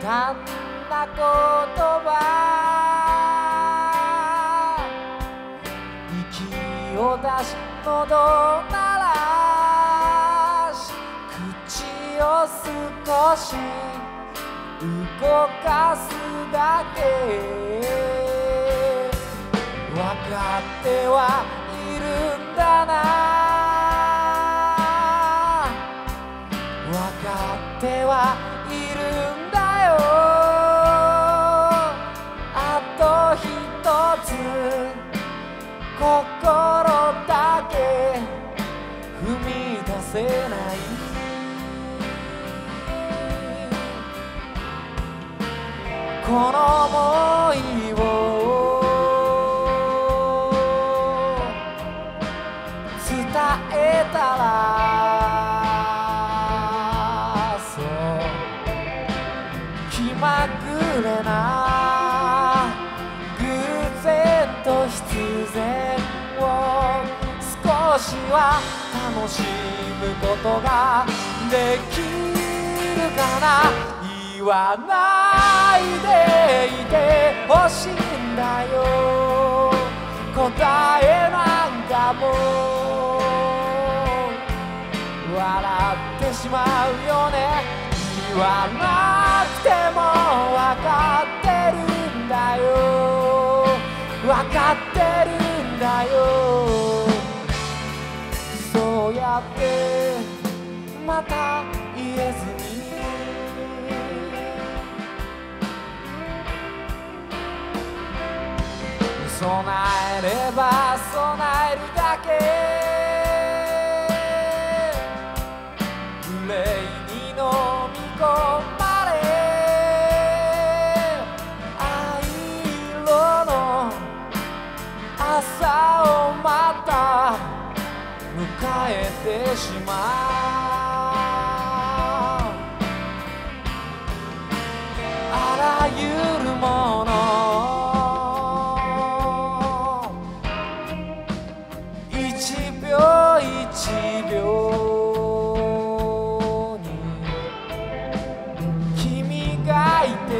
簡な言葉、息を出し喉鳴らし、口を少し動かすだけ。分かってはいるんだな、分かってはいるんだよ。あと一つ心だけ踏み出せない。この想いを伝えたら、そう気まぐれな偶然と必然を少しは楽しむことができるかな。言わないでいてほしいんだよ、答えなんかも笑ってしまうよね。言わなくても分かってるんだよ、分かってるんだよ。そうやってまた言えずに備えれば備えるだけ、憂いに飲み込まれ、藍色の朝をまた迎えてしまう。あらゆるもの一秒一秒に君がいて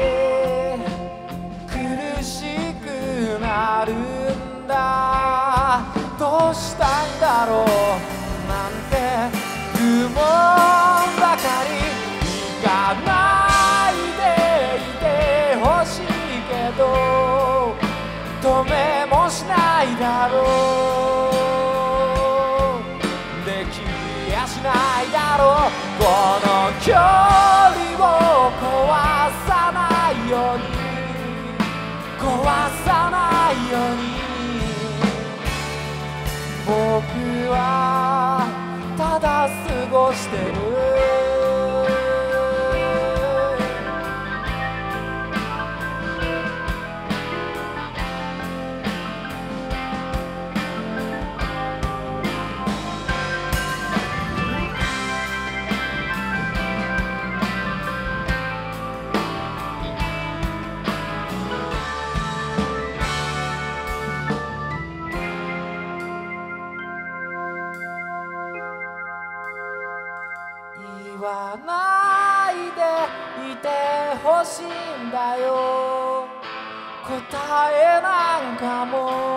苦しくなるんだ。どうしたんだろうなんて愚問ばかり。行かないでいてほしいけど止めもしないだろう、できやしないだろう。この距離を壊さないように、壊さないように。僕はただ過ごしてる。言わないでいてほしいんだよ、答えなんかも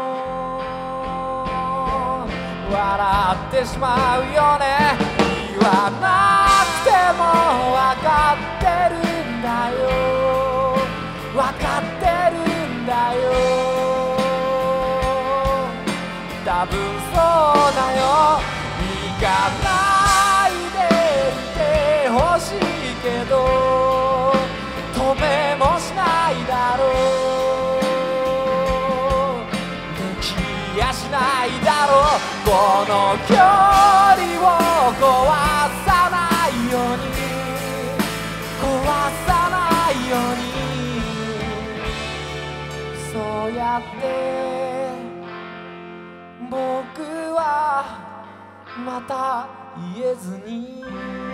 笑ってしまうよね。言わなくても分かってるんだよ、分かってるんだよ。多分そうだよ。行かないでいてほしいけど止めもしないだろう、できやしないだろう。この距離を壊さないように、壊さないように。そうやって僕はまた言えずに